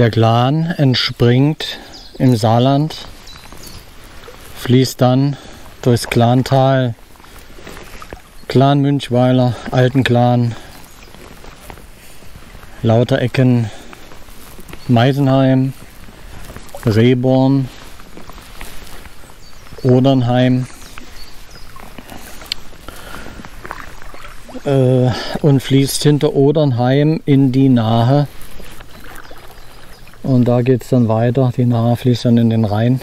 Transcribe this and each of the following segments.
Der Glan entspringt im Saarland, fließt dann durchs Glantal, Glan Münchweiler, Altenklan, Lauterecken, Meisenheim, Rehborn, Odernheim und fließt hinter Odernheim in die Nahe. Und da geht es dann weiter. Die Nahe fließt dann in den Rhein.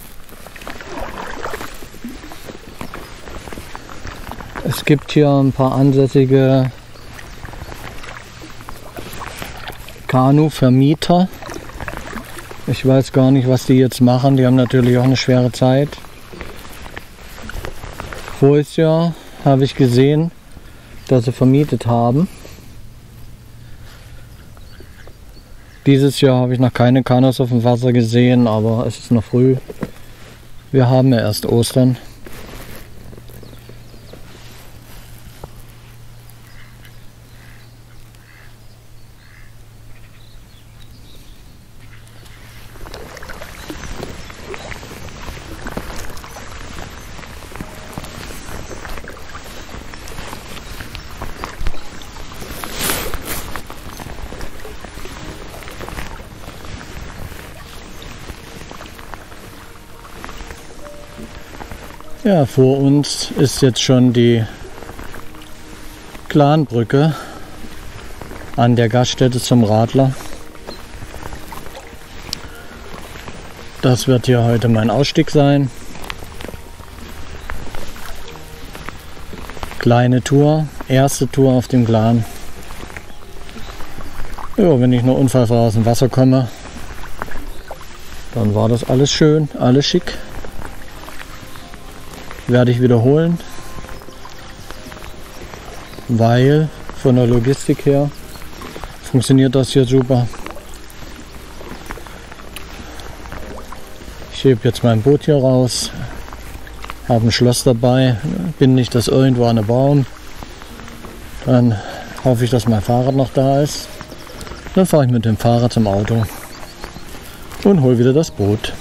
Es gibt hier ein paar ansässige Kanuvermieter. Ich weiß gar nicht, was die jetzt machen. Die haben natürlich auch eine schwere Zeit. Voriges Jahr habe ich gesehen, dass sie vermietet haben. Dieses Jahr habe ich noch keine Kanus auf dem Wasser gesehen, aber es ist noch früh. Wir haben ja erst Ostern. Ja, vor uns ist jetzt schon die Glanbrücke an der Gaststätte zum Radler. Das wird hier heute mein Ausstieg sein. Kleine Tour, erste Tour auf dem Glan. Ja, wenn ich nur unfallfrei aus dem Wasser komme, dann war das alles schön, alles schick. Werde ich wiederholen, weil von der Logistik her funktioniert das hier super. Ich hebe jetzt mein Boot hier raus, habe ein Schloss dabei, binde ich das irgendwo an einen Baum, dann hoffe ich, dass mein Fahrrad noch da ist. Dann fahre ich mit dem Fahrrad zum Auto und hole wieder das Boot.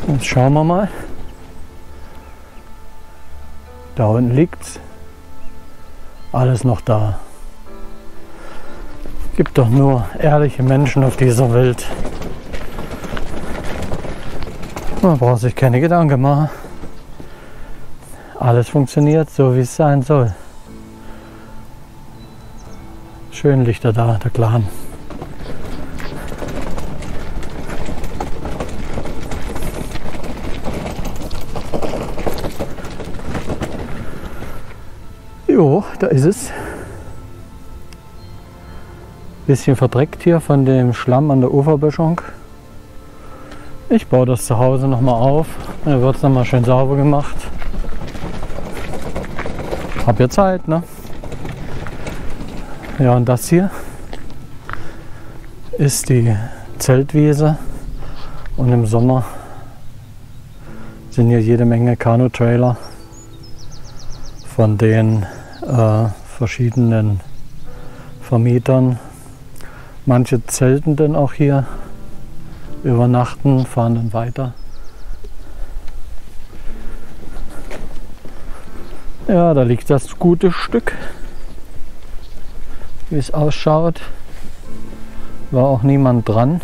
Jetzt schauen wir mal. Da unten liegt's. Alles noch da. Gibt doch nur ehrliche Menschen auf dieser Welt. Man braucht sich keine Gedanken machen. Alles funktioniert so, wie es sein soll. Schön liegt er da, der Clan. Jo, da ist es. Bisschen verdreckt hier von dem Schlamm an der Uferböschung. Ich baue das zu Hause nochmal auf. Dann wird es nochmal schön sauber gemacht. Hab ja Zeit, ne? Ja, und das hier ist die Zeltwiese. Und im Sommer sind hier jede Menge Kanu-Trailer von den verschiedenen Vermietern. Manche zelten dann auch hier, übernachten, fahren dann weiter. Ja, da liegt das gute Stück. Wie es ausschaut, war auch niemand dran.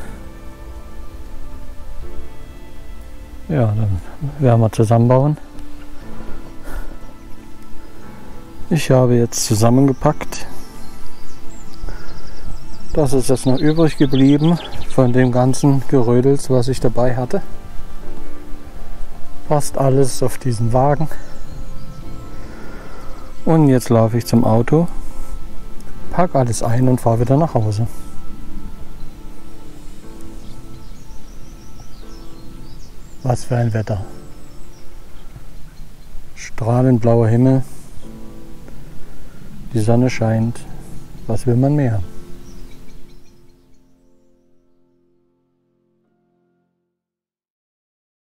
Ja, dann werden wir zusammenbauen. Ich habe jetzt zusammengepackt. Das ist jetzt noch übrig geblieben von dem ganzen Gerödels, was ich dabei hatte. Fast alles auf diesen Wagen. Und jetzt laufe ich zum Auto, packe alles ein und fahre wieder nach Hause. Was für ein Wetter. Strahlend blauer Himmel. Die Sonne scheint. Was will man mehr?